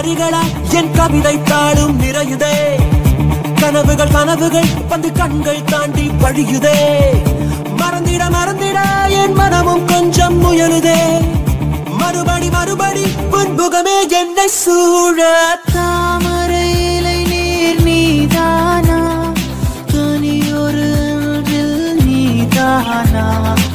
வரிகளா என் கவிதை தாளும் நிறையுதே கனவுகள் கனவுகள் வந்து கண்கள் தாண்டி வழியுதே மறந்திட மறந்திட என் மனமும் கொஞ்சம் முயலுதே மறுபடி மறுபடி புன்புகமே என்னை சூழ தாமரை இலை நீர் நீதானா தனியொரு நீதானா